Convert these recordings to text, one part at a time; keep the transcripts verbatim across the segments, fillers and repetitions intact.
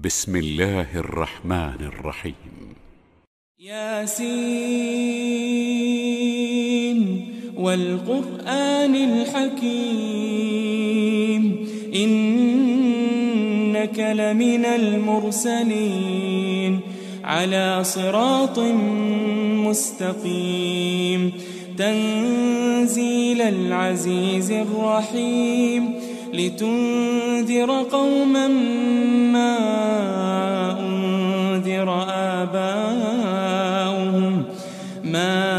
بسم الله الرحمن الرحيم. ياسين والقرآن الحكيم إنك لمن المرسلين على صراط مستقيم تنزيل العزيز الرحيم لتنذر قوما ما أنذر آباؤهم ما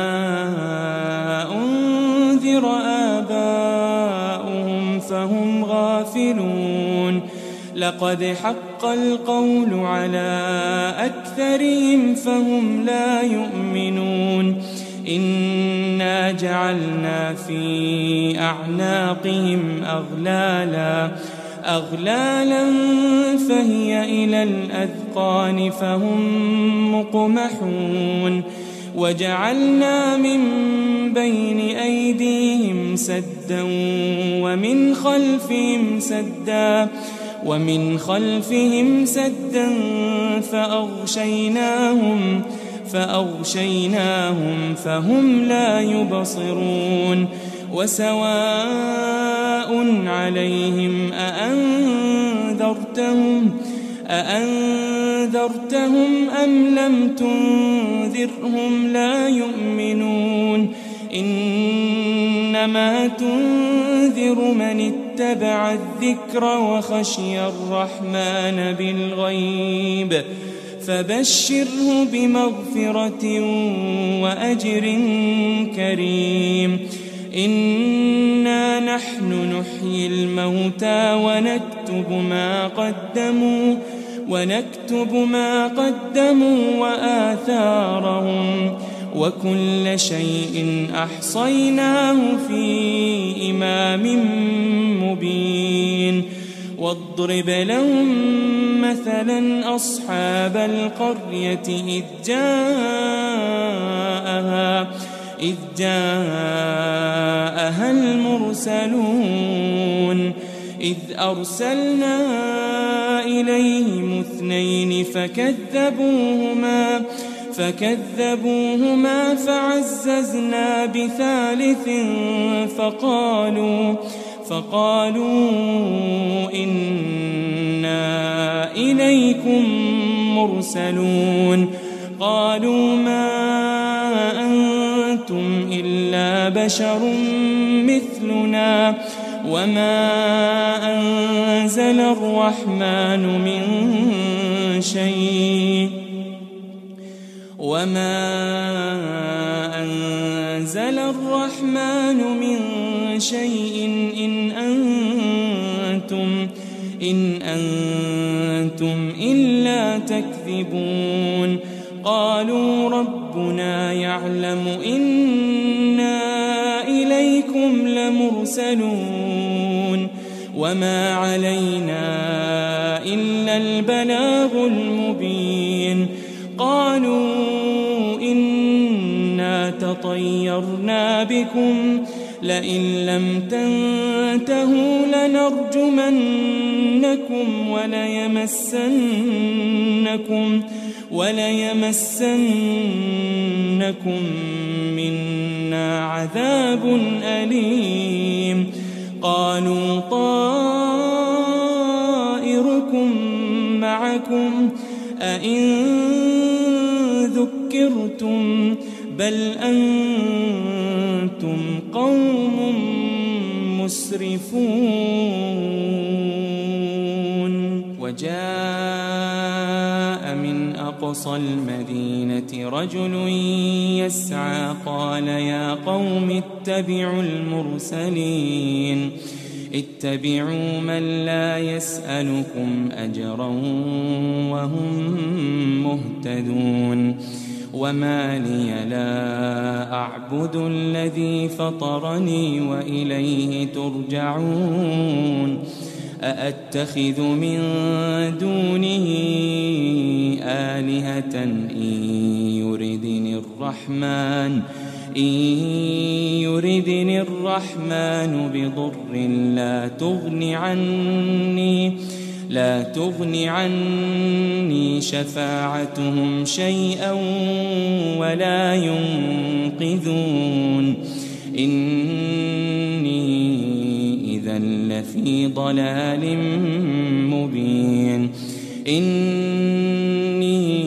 أنذر آباؤهم فهم غافلون لقد حق القول على أكثرهم فهم لا يؤمنون إنا جعلنا في أعناقهم أغلالا أغلالا فهي إلى الأذقان فهم مقمحون وجعلنا من بين أيديهم سدا ومن خلفهم سدا ومن خلفهم سدا فأغشيناهم فأغشيناهم فهم لا يبصرون وسواء عليهم أأنذرتهم أأنذرتهم أم لم تنذرهم لا يؤمنون إنما تنذر من اتبع الذكر وخشي الرحمن بالغيب فبشره بمغفرة وأجر كريم إنا نحن نحيي الموتى ونكتب ما قدموا ونكتب ما قدموا وآثارهم وكل شيء أحصيناه في إمام مبين واضرب لهم مثلا أصحاب القرية إذ جاءها إذ جاءها المرسلون إذ أرسلنا إليهم اثنين فكذبوهما فكذبوهما فعززنا بثالث فقالوا فقالوا إنا إليكم مرسلون قالوا ما أنتم إلا بشر مثلنا وما أنزل الرحمن من شيء وما أنزل الرحمن من شيء إن أنتم إن أنتم إلا تكذبون قالوا ربنا يعلم إنا إليكم لمرسلون وما علينا إلا البلاغ المبين قالوا إنا تطيرنا بكم لئن لم تنتهوا لنرجمنكم وليمسنكم وليمسنكم منا عذاب أليم قالوا طائركم معكم أئن ذكرتم بل أنتم قوم مسرفون وجاء من أقصى المدينة رجل يسعى قال يا قوم اتبعوا المرسلين اتبعوا من لا يسألكم أجرا وهم مهتدون وما لي لا أعبد الذي فطرني وإليه ترجعون أأتخذ من دونه آلهة إن يردني الرحمن إن يردني الرحمن بضر لا تغن عني لا تغن عني شفاعتهم شيئا ولا ينقذون إني إذا لفي ضلال مبين إني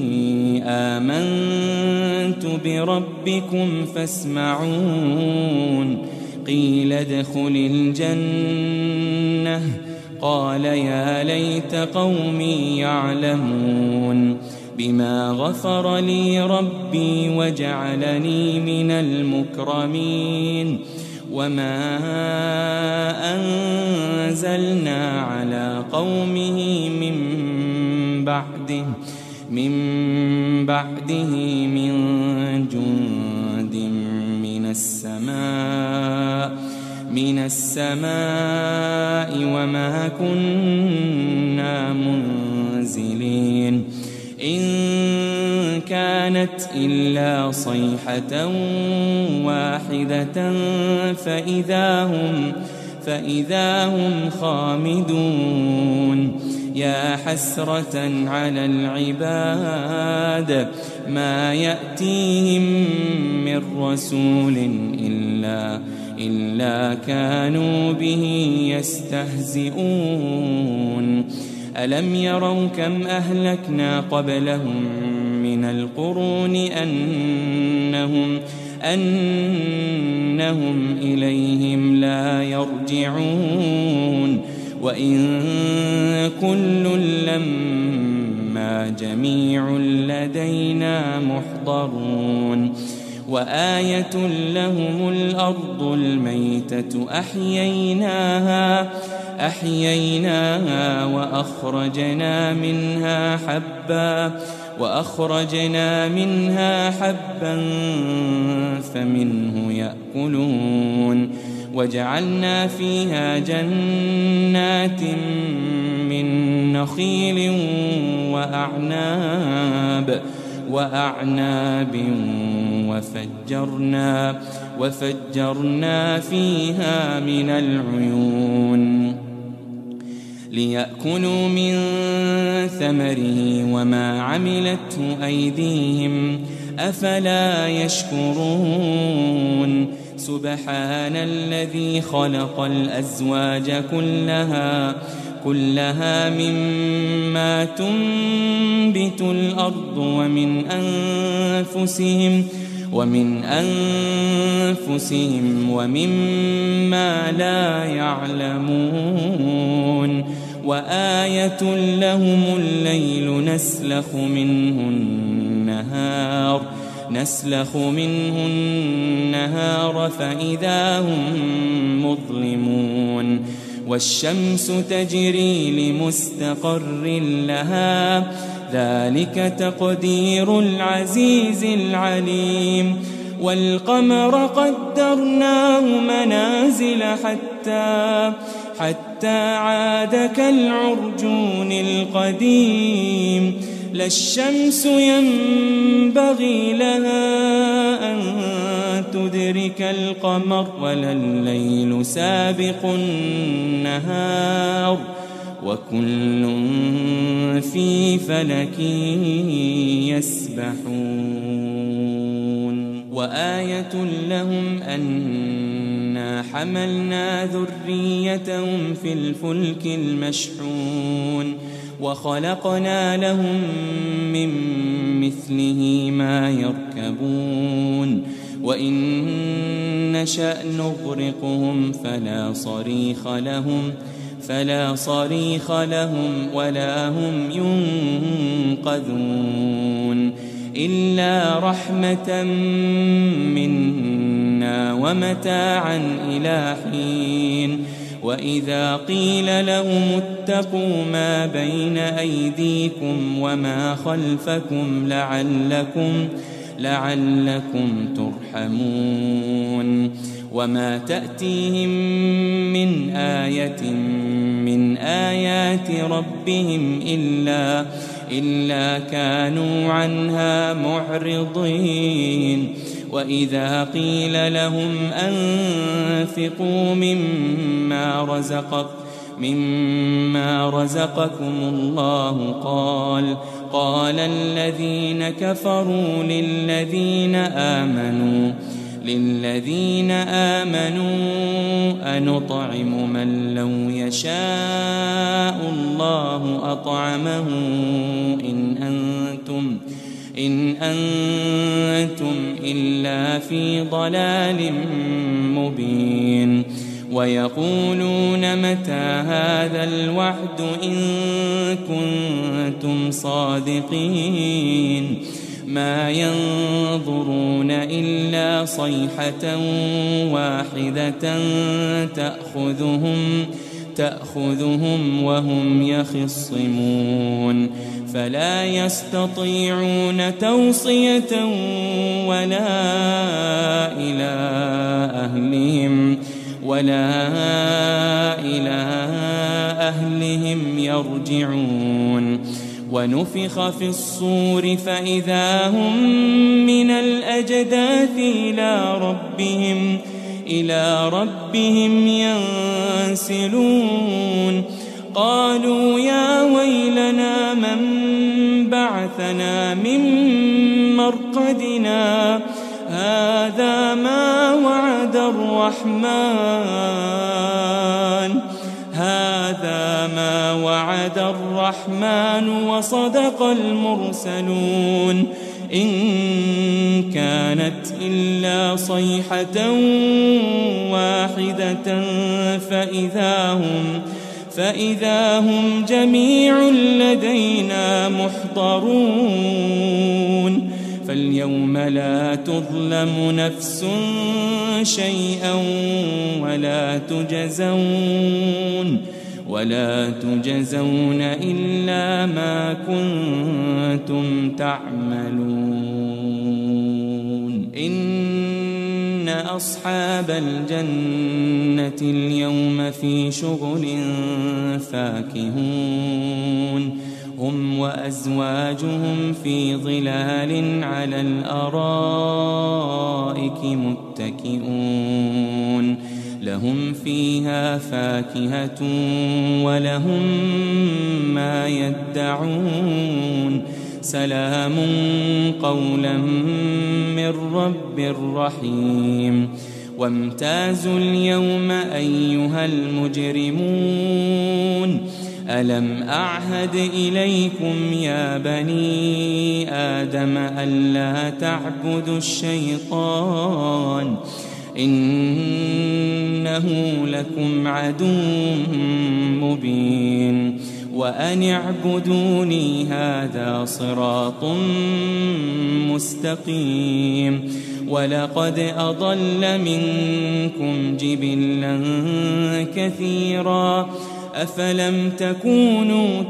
آمنت بربكم فاسمعون قيل ادخل الجنة قال يا ليت قومي يعلمون بما غفر لي ربي وجعلني من المكرمين وما أنزلنا على قومه من بعده من بعده من جند من السماء من السماء وما كنا منزلين إن كانت إلا صيحة واحدة فإذا هم فإذا هم خامدون يا حسرة على العباد ما يأتيهم من رسول إلا إلا كانوا به يستهزئون ألم يروا كم أهلكنا قبلهم من القرون أنهم أنهم إليهم لا يرجعون وإن كل لما جميع لدينا محضرون وآية لهم الأرض الميتة أحييناها أحييناها وأخرجنا منها حبا وأخرجنا منها حبا فمنه يأكلون وجعلنا فيها جنات من نخيل وأعناب وأعناب وفجرنا وفجرنا فيها من العيون ليأكلوا من ثمره وما عملته أيديهم أفلا يشكرون سبحان الذي خلق الأزواج كلها كلها مما تنبت الأرض ومن أنفسهم ومن أنفسهم ومما لا يعلمون وآية لهم الليل نسلخ منه النهار نسلخ منه النهار فإذا هم مظلمون والشمس تجري لمستقر لها ذلك تقدير العزيز العليم والقمر قدرناه منازل حتى حتى عاد كالعرجون القديم لا الشمس ينبغي لها أن تدرك القمر ولا الليل سابق النهار وكل في فلك يسبحون وآية لهم أنا حملنا ذريتهم في الفلك المشحون وخلقنا لهم من مثله ما يركبون وإن نشأ نغرقهم فلا صريخ لهم فلا صريخ لهم ولا هم ينقذون إلا رحمة منا ومتاعا إلى حين وإذا قيل لهم اتقوا ما بين أيديكم وما خلفكم لعلكم لعلكم ترحمون وما تأتيهم من آية من آيات ربهم إلا إلا كانوا عنها معرضين وإذا قيل لهم أنفقوا مما رزق مما رزقكم الله قال قال الذين كفروا للذين آمنوا للذين آمنوا أنطعم من لو يشاء الله أطعمه إن أنتم إن أنتم إلا في ضلال مبين ويقولون متى هذا الوعد إن كنتم صادقين ما ينظرون إلا صيحة واحدة تأخذهم تأخذهم وهم يخصمون فلا يستطيعون توصية ولا إلى أهلهم ولا إلى أهلهم يرجعون ونفخ في الصور فإذا هم من الأجداث إلى ربهم إلى ربهم ينسلون قالوا يا ويلنا من بعثنا من مرقدنا هذا ما وعد الرحمن هذا ما وعد الرحمن وصدق المرسلون إن كانت إلا صيحة واحدة فإذا هم فإذا هم جميع لدينا محضرون فاليوم لا تظلم نفس شيئا ولا تجزون ولا تجزون إلا ما كنتم تعملون إن أصحاب الجنة اليوم في شغل فاكهون هم وأزواجهم في ظلال على الأرائك متكئون لهم فيها فاكهة ولهم ما يدعون سلام قولا من رب رحيم وامتازوا اليوم أيها المجرمون ألم أعهد إليكم يا بني آدم ألا تعبدوا الشيطان إنه لكم عدو مبين وأن اعبدوني هذا صراط مستقيم ولقد أضل منكم جبلا كثيرا أفلم تكونوا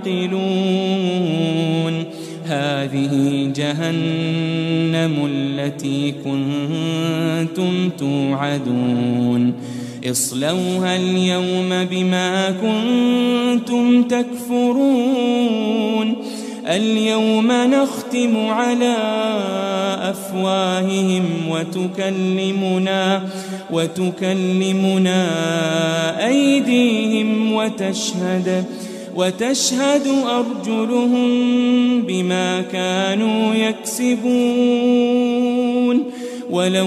تعقلون هذه جهنم التي كنتم توعدون اصلوها اليوم بما كنتم تكفرون اليوم نختم على أفواههم وتكلمنا وتكلمنا أيديهم وتشهد وتشهد أرجلهم بما كانوا يكسبون ولو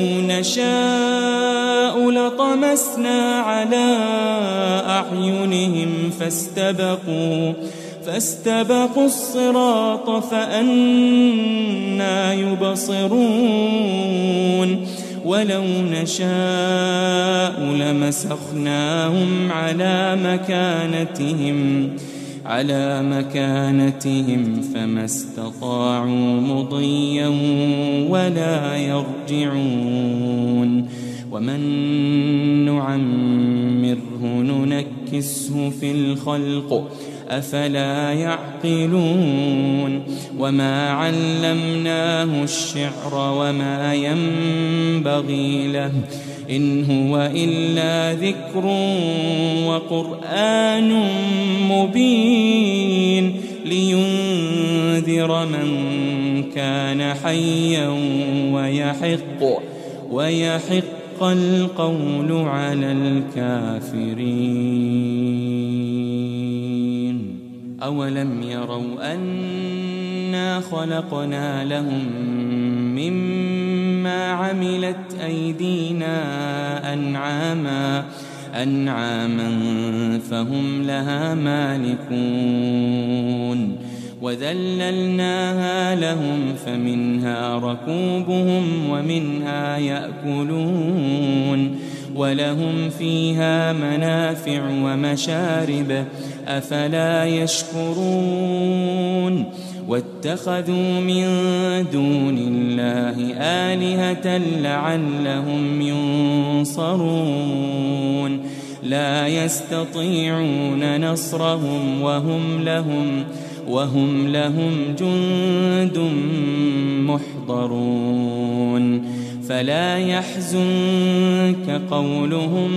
نشاء لطمسنا على أعينهم فاستبقوا فاستبقوا الصراط فأنى يبصرون ولو نشاء لمسخناهم على مكانتهم على مكانتهم فما استطاعوا مضيا ولا يرجعون ومن نعمره ننكسه في الخلق أفلا يعقلون وما علمناه الشعر وما ينبغي له إن هو إلا ذكر وقرآن مبين لينذر من كان حيا ويحق ويحق القول على الكافرين. أولم يروا أنا خلقنا لهم مما عملت أيدينا أنعاما أنعاما فهم لها مالكون وذللناها لهم فمنها ركوبهم ومنها يأكلون ولهم فيها منافع ومشارب أفلا يشكرون واتخذوا من دون الله آلهة لعلهم ينصرون لا يستطيعون نصرهم وهم لهم وهم لهم جند محضرون فلا يحزنك قولهم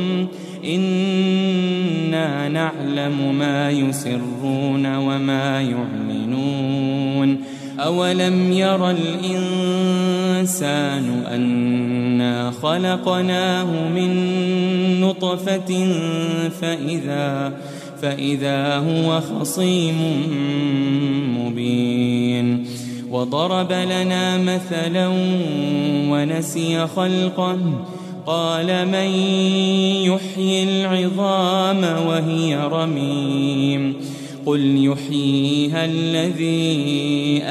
إنا نعلم ما يسرون وما يعلنون أولم ير الإنسان أنا خلقناه من نطفة فإذا فإذا هو خصيم مبين وضرب لنا مثلا ونسي خلقه قال من يحيي العظام وهي رميم قل يحييها الذي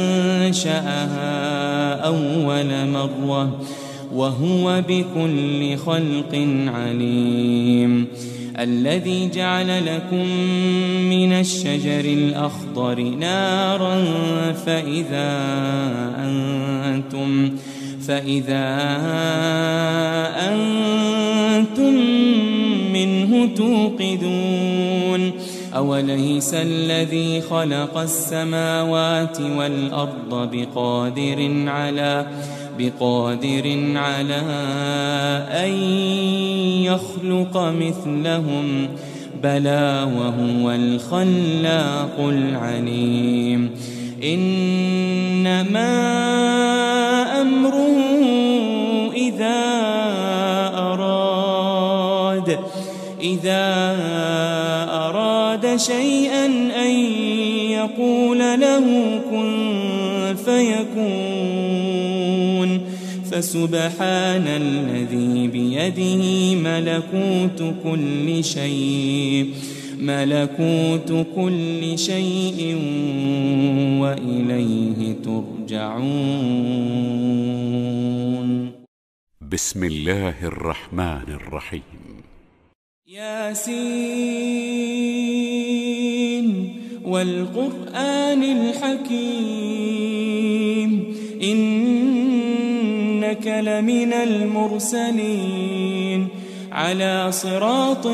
أنشأها أول مرة وهو بكل خلق عليم الذي جعل لكم من الشجر الأخضر نارا فإذا أنتم فإذا أنتم منه توقدون أوليس الذي خلق السماوات والأرض بقادر على بقادر على أن يخلق مثلهم بلى وهو الخلاق العليم إنما أمره إذا أراد إذا أراد شيئا أن يقول له كن فيكون فسبحان الذي بيده ملكوت كل شيء ملكوت كل شيء وإليه ترجعون. بسم الله الرحمن الرحيم. ياسين والقرآن الحكيم إنك لمن المرسلين على صراط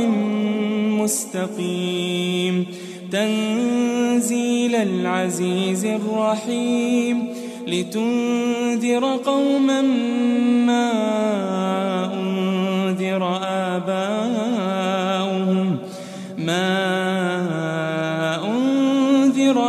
مستقيم تنزيل العزيز الرحيم لتنذر قوما ما أنذر آباؤهم ما أنذر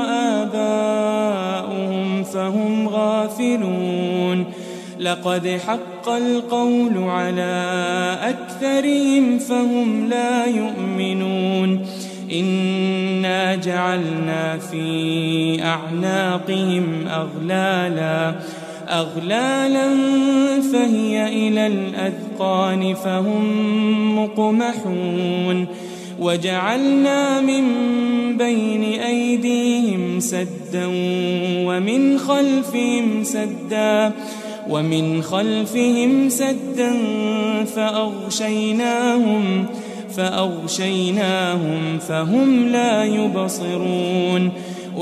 آباؤهم فهم غافلون لقد حق القول على أكثرهم فهم لا يؤمنون إنا جعلنا في أعناقهم أغلالا أغلالا فهي إلى الأذقان فهم مقمحون وجعلنا من بين أيديهم سدا ومن خلفهم سدا ومن خلفهم سدا فأغشيناهم فأغشيناهم فهم لا يبصرون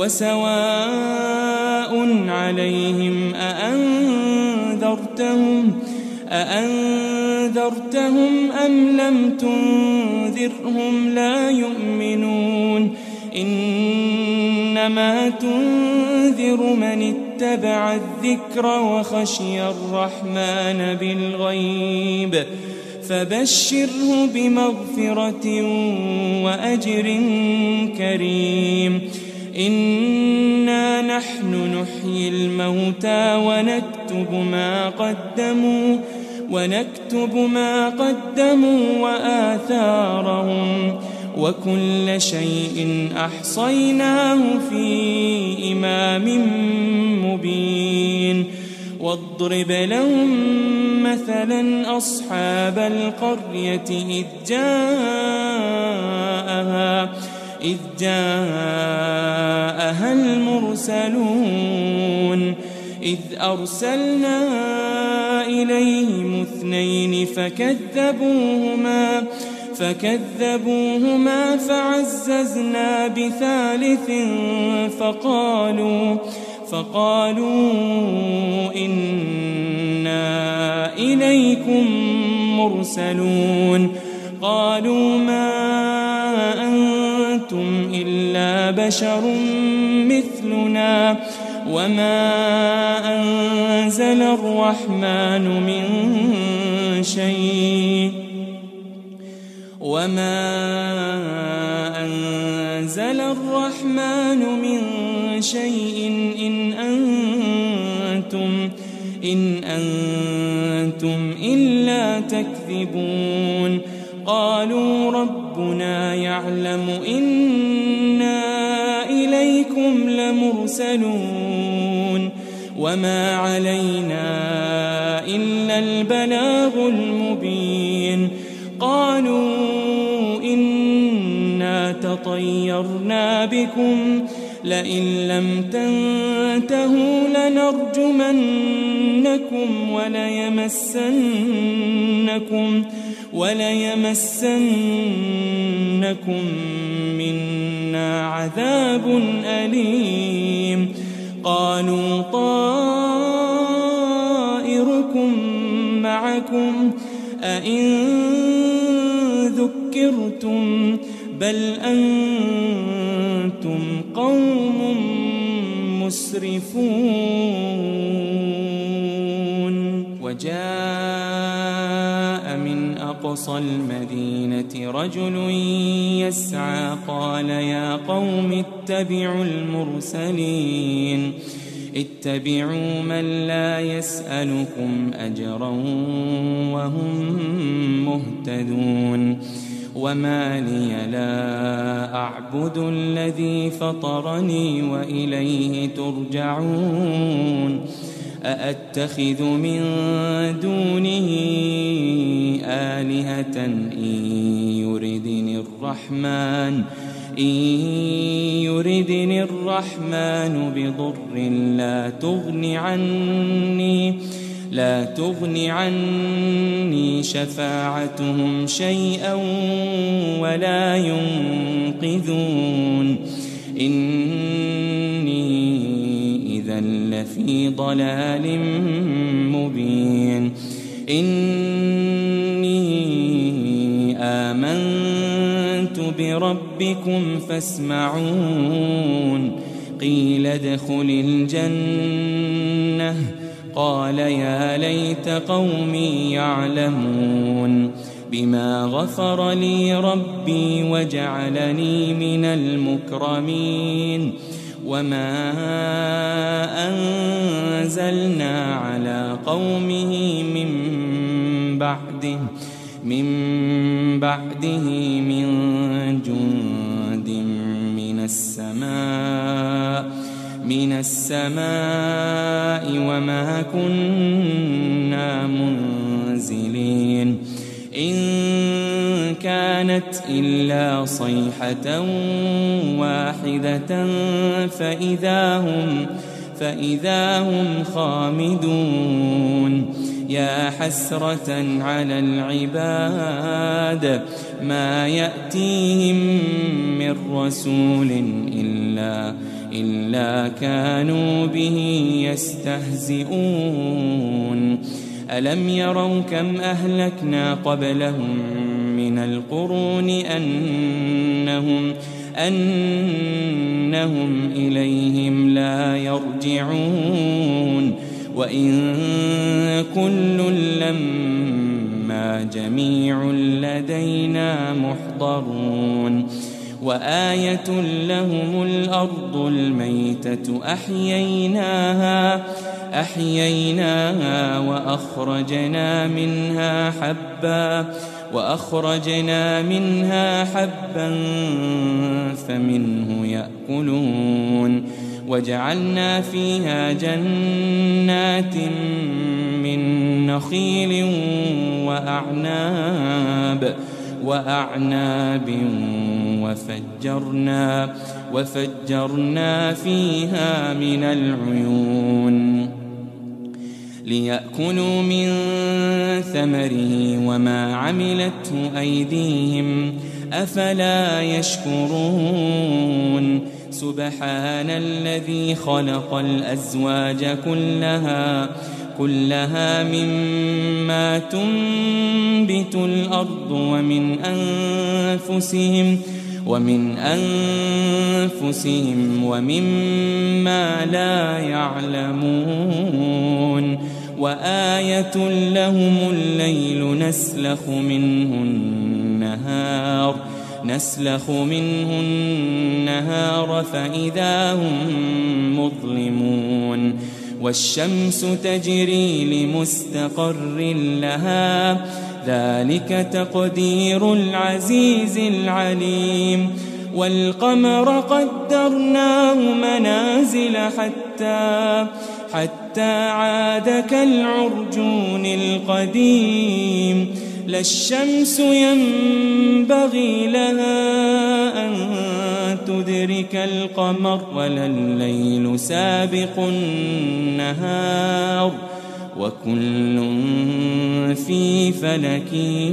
وسواء عليهم أأنذرتهم أأنذرتهم أم لم تنذرهم لا يؤمنون إنما تنذر من اتبع الذكر وخشي الرحمن بالغيب فبشره بمغفرة وأجر كريم إنا نحن نحيي الموتى ونكتب ما قدموا ونكتب ما قدموا وآثارهم وكل شيء أحصيناه في إمام مبين واضرب لهم مثلا أصحاب القرية إذ جاءها إذ جاءها المرسلون إذ أرسلنا إليهم اثنين فكذبوهما فكذبوهما فعززنا بثالث فقالوا فقالوا إنا إليكم مرسلون قالوا ما أنتم إلا بشر مثلنا وما أنزل الرحمن من شيء وما أنزل الرحمن من شيء إن أنتم إن أنتم إلا تكذبون قالوا ربنا يعلم إنا إليكم لمرسلون وما علينا إلا البلاغ المبين قالوا إنا تطيرنا بكم لئن لم تنتهوا لنرجمنكم وليمسنكم وليمسنكم منا عذاب أليم قالوا طائركم معكم أئن ذكرتم بل أنتم قوم مسرفون وجاء من أقصى المدينة رجل يسعى قال يا قوم اتبعوا المرسلين اتبعوا من لا يسألكم أجرا وهم مهتدون وما لي لا أعبد الذي فطرني وإليه ترجعون أأتخذ من دونه آلهة إن يردني الرحمن إن يردني الرحمن بضر لا تغن عني لا تغن عني شفاعتهم شيئا ولا ينقذون إني إذا لفي ضلال مبين إني آمنت بربكم فاسمعون قيل ادخل الجنة قال يا ليت قومي يعلمون بما غفر لي ربي وجعلني من المكرمين وما أنزلنا على قومه من بعده من بعده من جند من السماء من السماء وما كنا منزلين إن كانت إلا صيحة واحدة فإذا هم فإذا هم خامدون يا حسرة على العباد ما يأتيهم من رسول إلا إلا كانوا به يستهزئون ألم يروا كم أهلكنا قبلهم من القرون أنهم أنهم إليهم لا يرجعون وإن كل لما جميع لدينا محضرون وآية لهم الأرض الميتة أحييناها أحييناها وأخرجنا منها حبا وأخرجنا منها حبا فمنه يأكلون وجعلنا فيها جنات من نخيل وأعناب وأعناب وفجرنا وفجرنا فيها من العيون ليأكلوا من ثمره وما عملته أيديهم أفلا يشكرون سبحان الذي خلق الأزواج كلها كلها مما تنبت الأرض ومن أنفسهم ومن أنفسهم ومما لا يعلمون وآية لهم الليل نسلخ منه النهار نسلخ منه النهار فإذا هم مظلمون والشمس تجري لمستقر لها ذلك تقدير العزيز العليم والقمر قدرناه منازل حتى حتى عاد كالعرجون القديم لا الشمس ينبغي لها أن تدرك القمر ولا الليل سابق النهار وكل في فلك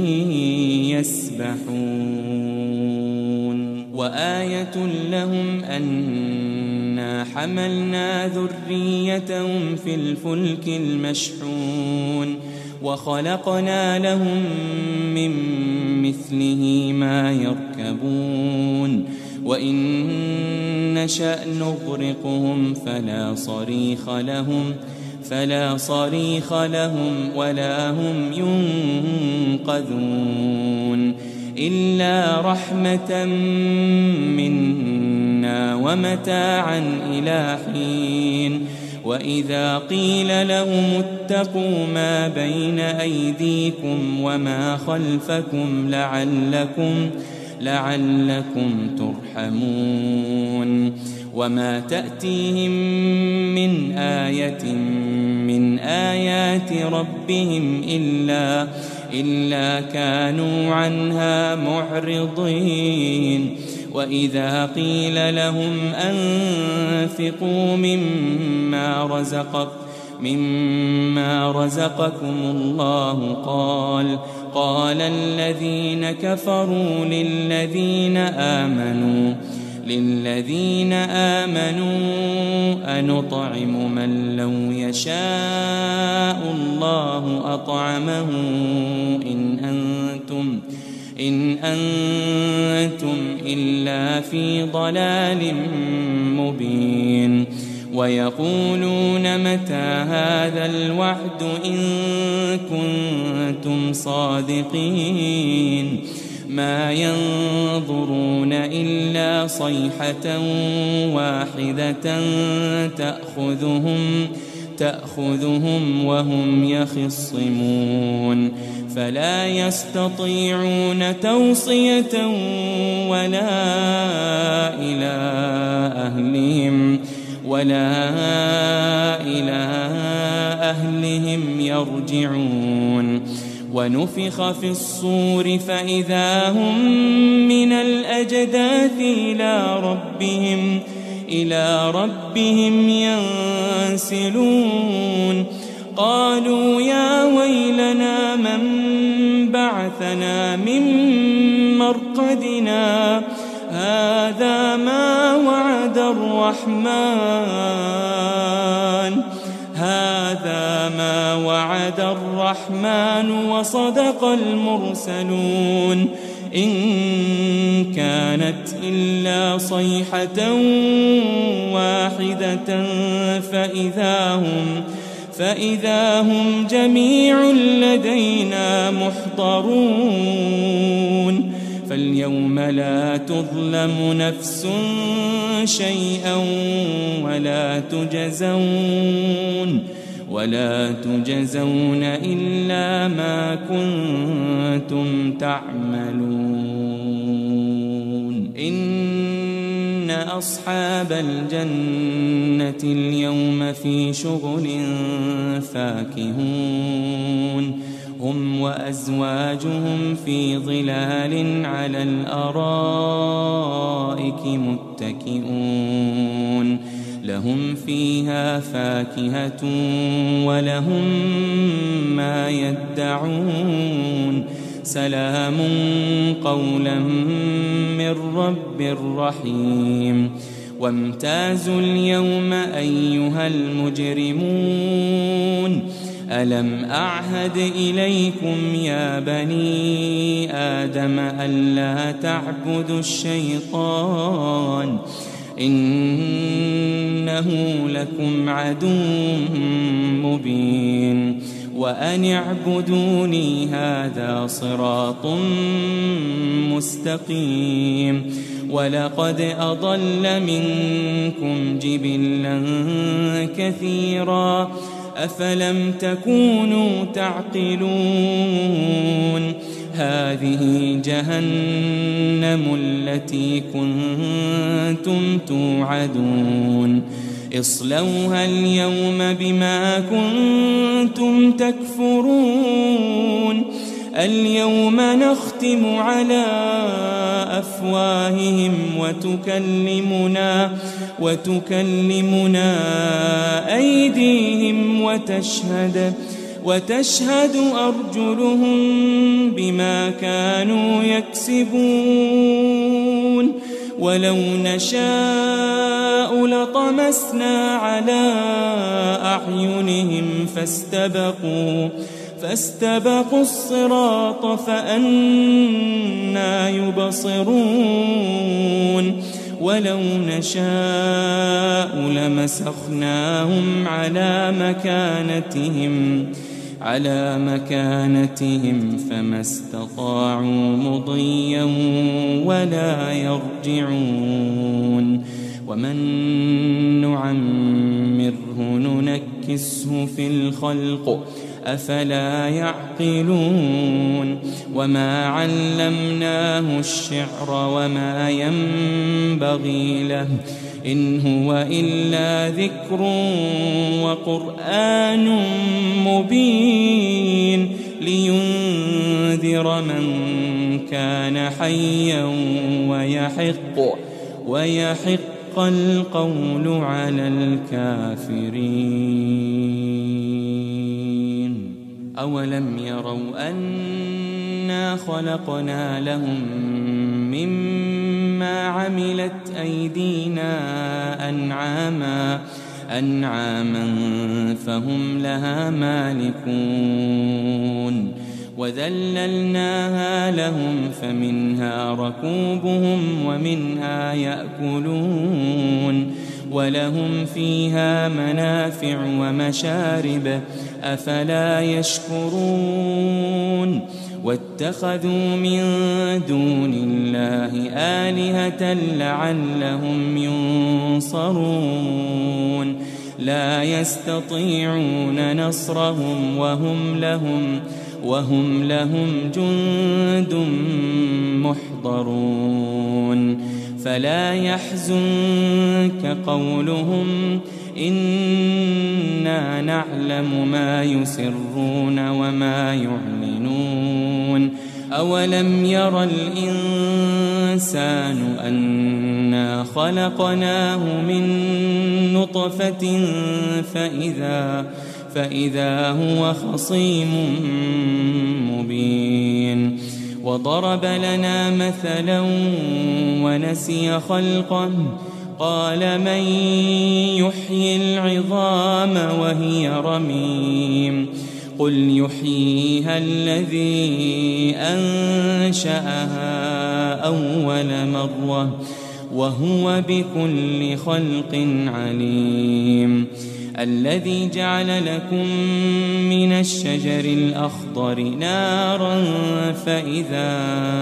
يسبحون وآية لهم أنا حملنا ذريتهم في الفلك المشحون وخلقنا لهم من مثله ما يركبون وإن نشأ نغرقهم فلا صريخ لهم فلا صريخ لهم ولا هم ينقذون إلا رحمة منا ومتاعا إلى حين وإذا قيل لهم اتقوا ما بين أيديكم وما خلفكم لعلكم لعلكم ترحمون وما تأتيهم من آية من آيات ربهم إلا إلا كانوا عنها معرضين وإذا قيل لهم أنفقوا مما رزقك مما رزقكم الله قال قال الذين كفروا للذين آمنوا للذين آمنوا أنطعم من لو يشاء الله أطعمه إن أنتم إن أنتم إلا في ضلال مبين ويقولون متى هذا الوعد إن كنتم صادقين ما ينظرون إلا صيحة واحدة تأخذهم تأخذهم وهم يخصمون فلا يستطيعون توصية ولا إلى أهلهم ولا إلى أهلهم يرجعون ونفخ في الصور فإذا هم من الأجداث إلى ربهم إلى ربهم ينسلون قالوا يا ويلنا من بعثنا من مرقدنا هذا ما وعد الرحمن هذا ما وعد الرحمن وصدق المرسلون إن كانت إلا صيحة واحدة فإذا هم فإذا هم جميع لدينا محضرون فاليوم لا تظلم نفس شيئا ولا تجزون ولا تجزون إلا ما كنتم تعملون إن أصحاب الجنة اليوم في شغل فاكهون هم وأزواجهم في ظلال على الأرائك متكئون لهم فيها فاكهة ولهم ما يدعون سلام قولا من رب رحيم وامتازوا اليوم أيها المجرمون ألم أعهد إليكم يا بني آدم ألا تعبدوا الشيطان إنه لكم عدو مبين وأن اعبدوني هذا صراط مستقيم ولقد أضل منكم جبلا كثيرا أفلم تكونوا تعقلون هذه جهنم التي كنتم توعدون اصلوها اليوم بما كنتم تكفرون اليوم نختم على أفواههم وتكلمنا وتكلمنا أيديهم وتشهد وتشهد أرجلهم بما كانوا يكسبون ولو نشاء لطمسنا على أعينهم فاستبقوا فاستبقوا الصراط فأنى يبصرون ولو نشاء لمسخناهم على مكانتهم على مكانتهم فما استطاعوا مضيا ولا يرجعون ومن نعمره ننكسه في الخلق أفلا يعقلون وما علمناه الشعر وما ينبغي له إن هو إلا ذكر وقرآن مبين لينذر من كان حيا ويحق ويحق القول على الكافرين أولم يروا أنا خلقنا لهم مما عملت أيدينا أنعاما أنعاما فهم لها مالكون وذللناها لهم فمنها ركوبهم ومنها يأكلون ولهم فيها منافع ومشارب أفلا يشكرون واتخذوا من دون الله آلهة لعلهم ينصرون لا يستطيعون نصرهم وهم لهم وهم لهم جند محضرون فلا يحزنك قولهم إنا نعلم ما يسرون وما يعلنون أولم ير الإنسان أنا خلقناه من نطفة فإذا فإذا هو خصيم مبين وضرب لنا مثلا ونسي خلقه قال من يحيي العظام وهي رميم قل يحييها الذي أنشأها أول مرة وهو بكل خلق عليم الذي جعل لكم من الشجر الأخضر نارا فإذا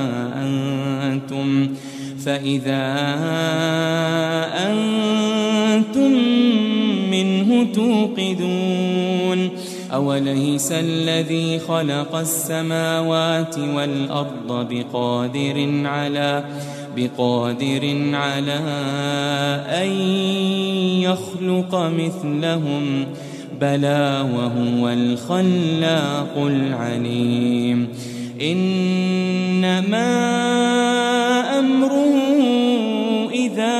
أنتم فإذا أنتم منه توقدون أوليس الذي خلق السماوات والأرض بقادر على بقادر على أن يخلق مثلهم بلى وهو الخلاق العليم إنما أمره إذا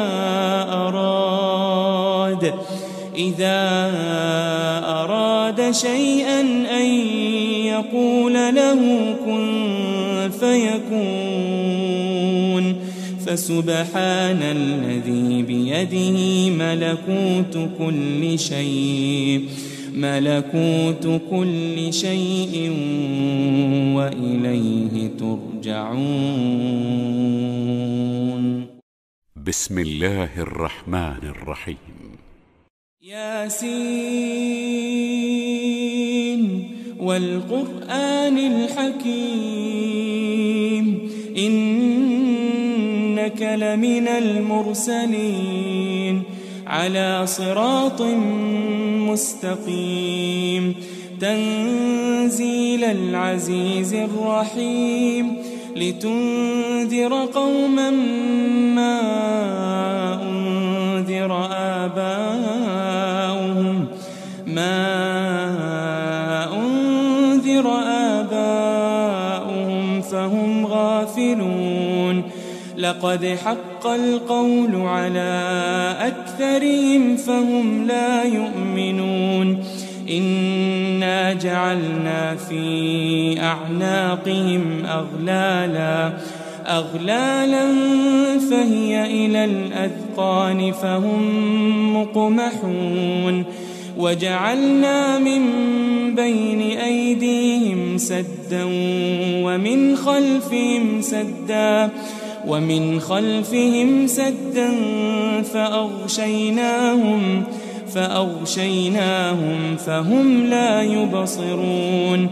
أراد إذا أراد شيئا أن يقول له كن فيكون فسبحان الذي بيده ملكوت كل شيء ملكوت كل شيء وإليه ترجعون. بسم الله الرحمن الرحيم. ياسين والقرآن الحكيم إنك لمن المرسلين على صراط مستقيم تنزيل العزيز الرحيم لتنذر قوما ما أنذر آباؤهم ما أنذر آباؤهم فهم غافلون لقد حق القول على أكثرهم فهم لا يؤمنون إنا جعلنا في أعناقهم أغلالا أغلالا فهي إلى الأذقان فهم مقمحون وجعلنا من بين أيديهم سدا ومن خلفهم سدا ومن خلفهم سدا فأغشيناهم فأغشيناهم فهم لا يبصرون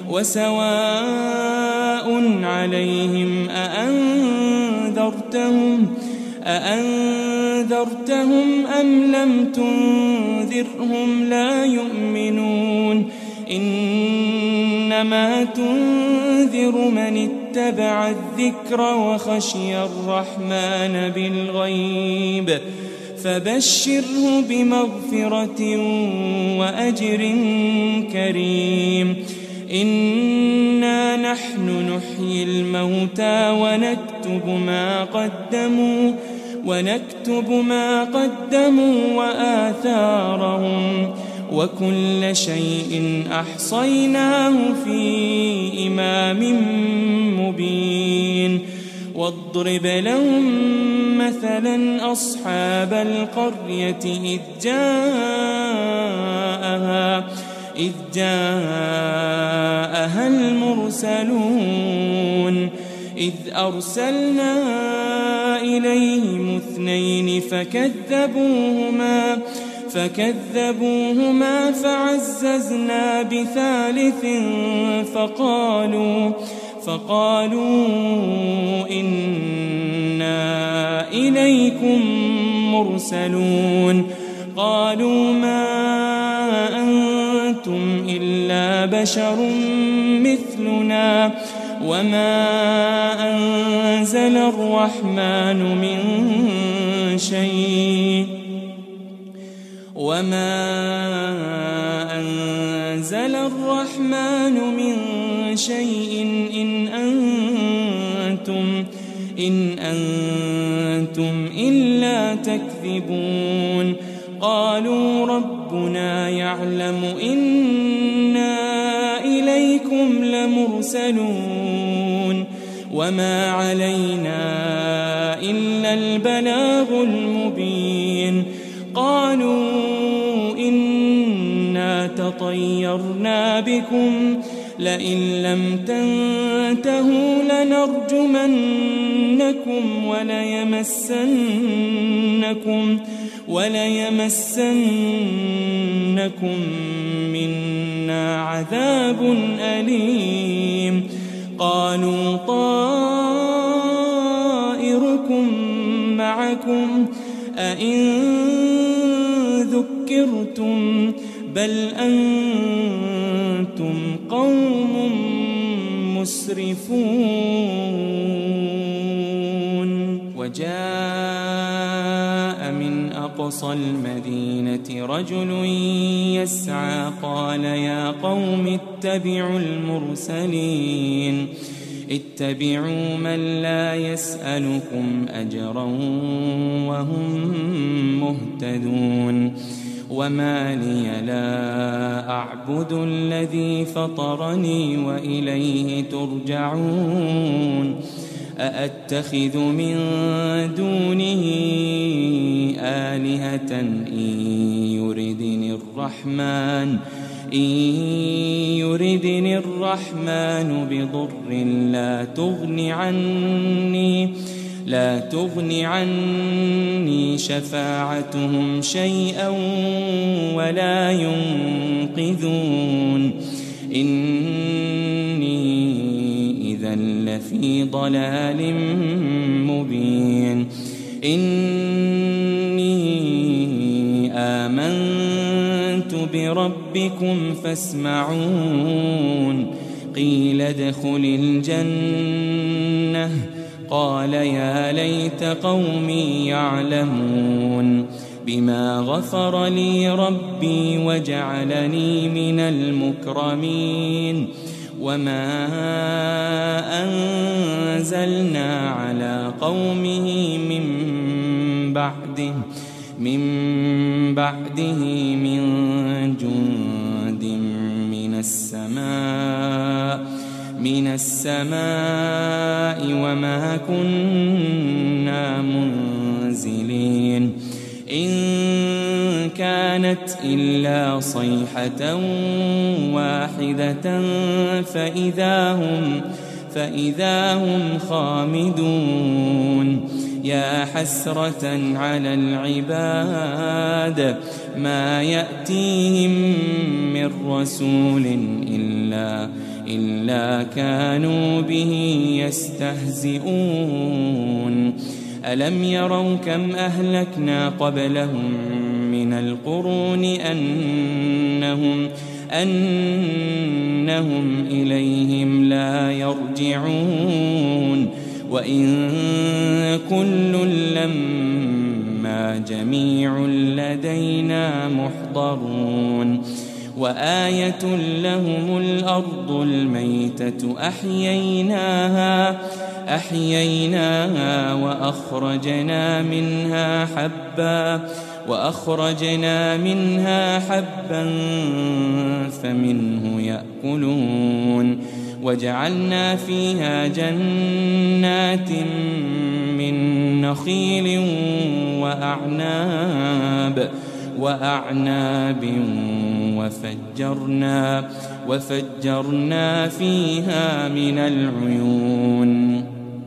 وسواء عليهم أأنذرتهم أأنذرتهم أم لم تنذرهم لا يؤمنون إنما تنذر من اتبع الذكر وخشي الرحمن بالغيب فبشره بمغفرة وأجر كريم إنا نحن نحيي الموتى ونكتب ما قدموا ونكتب ما قدموا وآثارهم وكل شيء أحصيناه في إمام مبين واضرب لهم مثلا أصحاب القرية إذ جاءها إذ جاءها المرسلون إذ أرسلنا إليهم اثنين فكذبوهما فكذبوهما فعززنا بثالث فقالوا فقالوا إنا إليكم مرسلون قالوا ما أنتم إلا بشر مثلنا وما أنزل الرحمن من شيء وما أنزل الرحمن من شيء إن أنتم إن أنتم إلا تكذبون قالوا ربنا يعلم إنا إليكم لمرسلون وما علينا إلا البلاغ المبين قالوا إنا تطيرنا بكم لئن لم تنتهوا لنرجمنكم وليمسنكم وليمسنكم منا عذاب أليم قالوا طائركم معكم أئن ذكرتم بل أنتم قوم مسرفون وجاء من أقصى المدينة رجل يسعى قال يا قوم اتبعوا المرسلين اتبعوا من لا يسألكم أجرا وهم مهتدون وما لي لا أعبد الذي فطرني وإليه ترجعون أأتخذ من دونه آلهة إن يردني الرحمن إن يردني الرحمن بضر لا تغن عني لا تغن عني شفاعتهم شيئا ولا ينقذون إني إذا لفي ضلال مبين إني آمنت بربكم فاسمعون قيل ادخل الجنة قال يا ليت قومي يعلمون بما غفر لي ربي وجعلني من المكرمين وما أنزلنا على قومه من بعده من بعده من جند من السماء من السماء وما كنا منزلين إن كانت إلا صيحة واحدة فإذا هم فإذا هم خامدون يا حسرة على العباد ما يأتيهم من رسول إلا إلا كانوا به يستهزئون ألم يروا كم أهلكنا قبلهم من القرون أنهم أنهم إليهم لا يرجعون وإن كل لما جميع لدينا محضرون وآية لهم الأرض الميتة أحييناها أحييناها وأخرجنا منها حبا وأخرجنا منها حبا فمنه يأكلون وجعلنا فيها جنات من نخيل وأعناب وأعناب وفجرنا وفجرنا فيها من العيون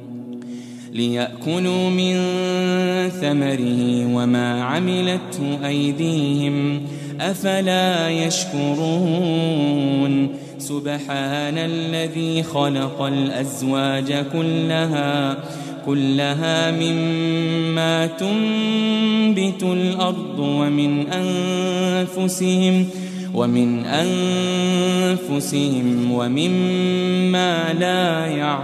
ليأكلوا من ثمره وما عملته أيديهم أفلا يشكرون سبحان الذي خلق الأزواج كلها كلها مما تنبت الأرض ومن أنفسهم ومن أنفسهم ومما لا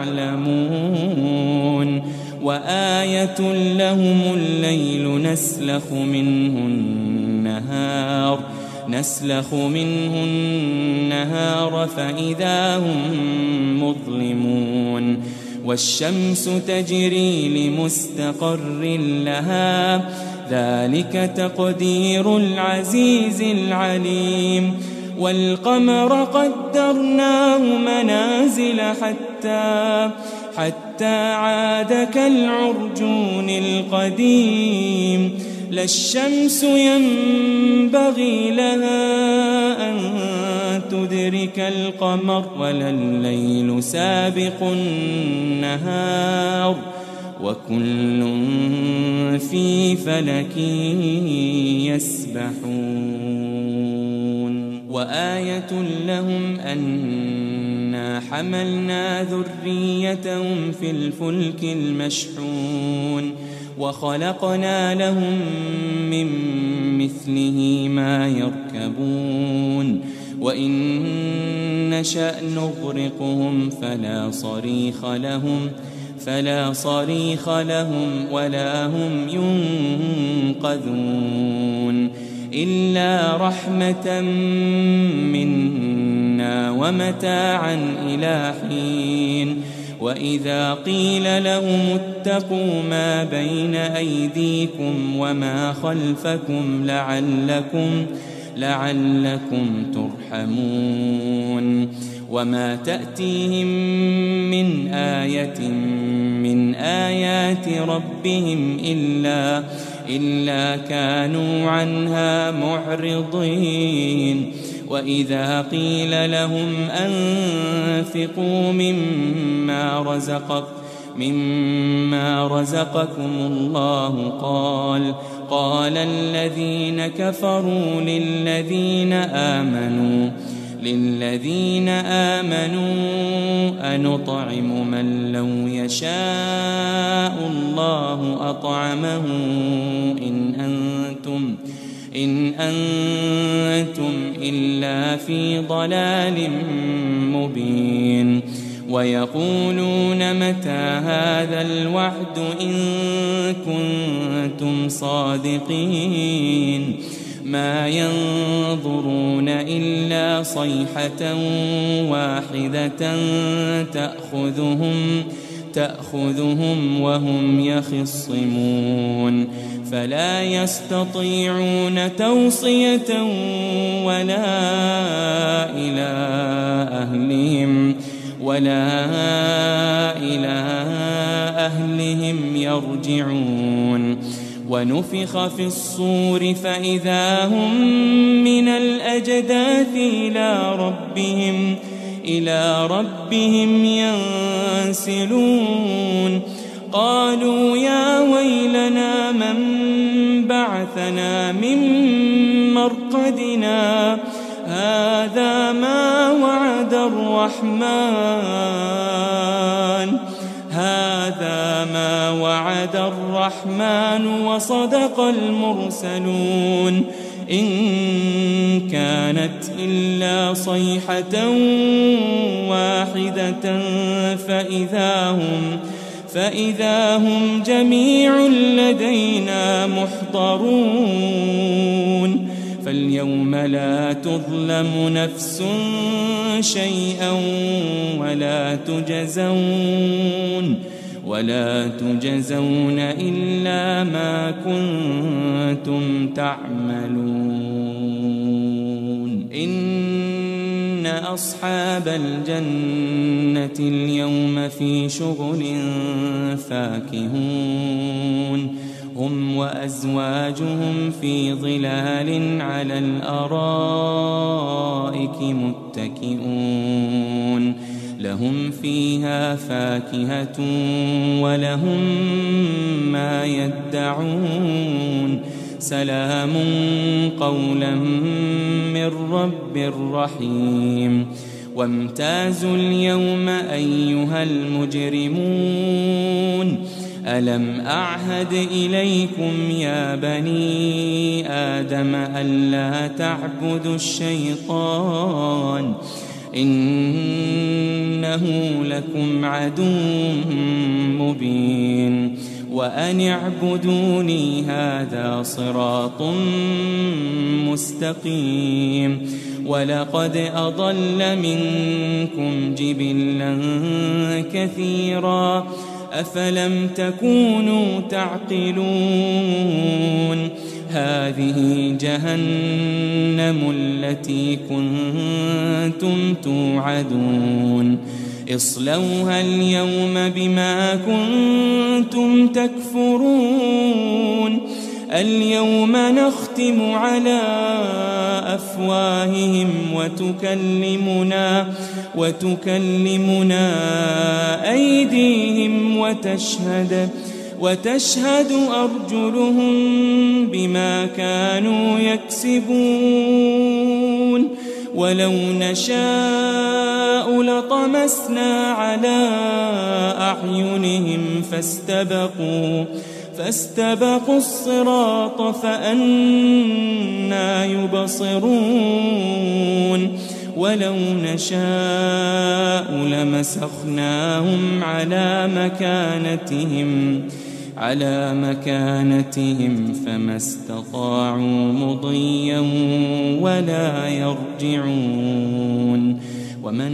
يعلمون وآية لهم الليل نسلخ منه النهار نسلخ منه النهار فإذا هم مظلمون والشمس تجري لمستقر لها ذلك تقدير العزيز العليم والقمر قدرناه منازل حتى حتى عاد كالعرجون القديم لا الشمس ينبغي لها أن تدرك القمر ولا الليل سابق النهار وكل في فلك يسبحون وآية لهم أنا حملنا ذريتهم في الفلك المشحون وخلقنا لهم من مثله ما يركبون وإن نشأ نغرقهم فلا صريخ لهم فلا صريخ لهم ولا هم ينقذون إلا رحمة منا ومتاعا إلى حين وإذا قيل لهم اتقوا ما بين أيديكم وما خلفكم لعلكم لعلكم ترحمون وما تأتيهم من آية من آيات ربهم إلا إلا كانوا عنها معرضين وإذا قيل لهم أنفقوا مما رزقك مما رزقكم الله قال قال الذين كفروا للذين آمنوا للذين آمنوا أنطعم من لو يشاء الله أطعمه إن أنتم إن أنتم إلا في ضلال مبين ويقولون متى هذا الوعد إن كنتم صادقين ما ينظرون إلا صيحة واحدة تأخذهم تأخذهم وهم يخصمون فلا يستطيعون توصية ولا إلى أهلهم ولا إلى أهلهم يرجعون ونفخ في الصور فإذا هم من الأجداث إلى ربهم إلى ربهم ينسلون قالوا يا ويلنا من بعثنا من مرقدنا هذا ما وعد الرحمن هذا ما وعد الرحمن وصدق المرسلون إن كانت إلا صيحة واحدة فإذا هم فإذا هم جميع لدينا محضرون فاليوم لا تظلم نفس شيئا ولا تجزون ولا تجزون إلا ما كنتم تعملون إن أصحاب الجنة اليوم في شغل فاكهون هم وأزواجهم في ظلال على الأرائك متكئون لهم فيها فاكهة ولهم ما يدعون سلام قولا من رب رحيم وامتازوا اليوم أيها المجرمون ألم أعهد إليكم يا بني آدم ألا تعبدوا الشيطان إنه لكم عدو مبين وأن اعبدوني هذا صراط مستقيم ولقد أضل منكم جبلا كثيرا أفلم تكونوا تعقلون هذه جهنم التي كنتم توعدون اصلوها اليوم بما كنتم تكفرون اليوم نختم على أفواههم وتكلمنا وتكلمنا أيديهم وتشهد وتشهد أرجلهم بما كانوا يكسبون ولو نشاء لطمسنا على أعينهم فاستبقوا فاستبقوا الصراط فأنى يبصرون ولو نشاء لمسخناهم على مكانتهم على مكانتهم فما استطاعوا مضيا ولا يرجعون ومن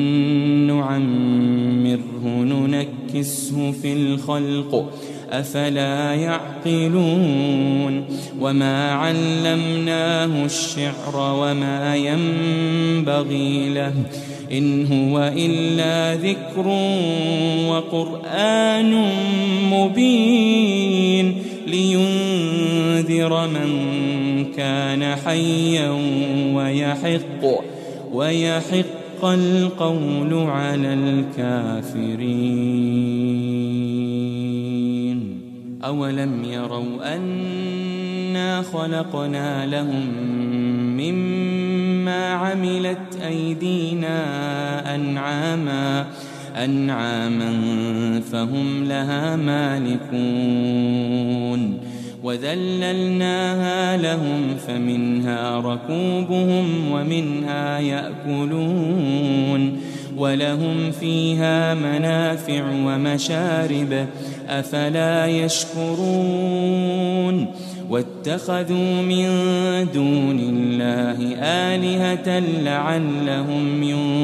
نعمره ننكسه في الخلق أفلا يعقلون وما علمناه الشعر وما ينبغي له إن هو إلا ذكر وقرآن مبين لينذر من كان حيا ويحق ويحق القول على الكافرين أولم يروا أنا خلقنا لهم مما عملت أيدينا أنعاما أنعاما فهم لها مالكون وذللناها لهم فمنها ركوبهم ومنها يأكلون ولهم فيها منافع ومشارب أفلا يشكرون واتخذوا من دون الله آلهة لعلهم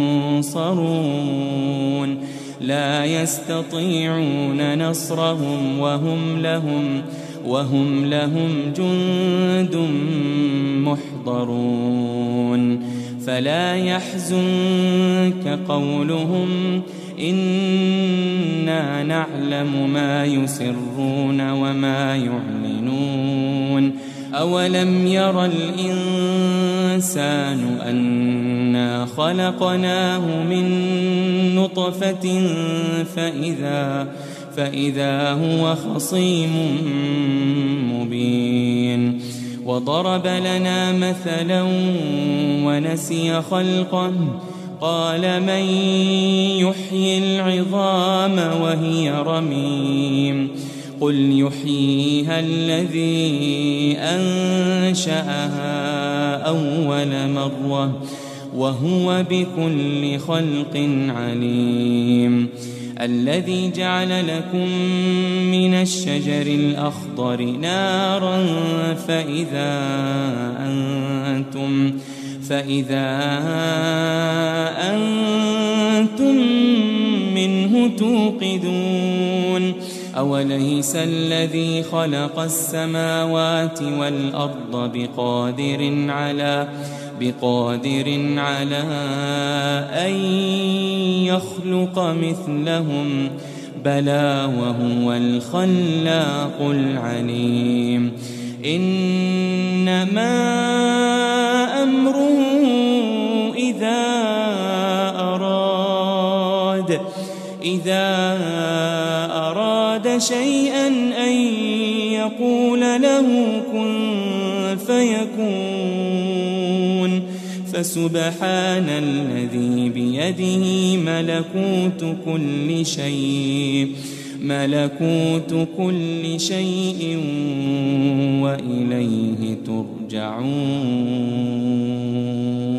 ينصرون لا يستطيعون نصرهم وهم لهم وهم لهم جند محضرون فلا يحزنك قولهم إنا نعلم ما يسرون وما يعلنون أولم ير الإنسان أنا خلقناه من نطفة فإذا فإذا هو خصيم مبين وضرب لنا مثلا ونسي خلقه قال من يحيي العظام وهي رميم قل يحييها الذي أنشأها أول مرة وهو بكل خلق عليم الذي جعل لكم من الشجر الأخضر نارا فإذا أنتم فإذا أنتم منه توقدون أوليس الذي خلق السماوات والأرض بقادر على بقادر على أن يخلق مثلهم بلى وهو الخلاق العليم إنما أمره إذا أراد إذا أراد شيئا أن يقول له كن فيكون فسبحان الذي بيده ملكوت كل شيء ملكوت كل شيء وإليه ترجعون.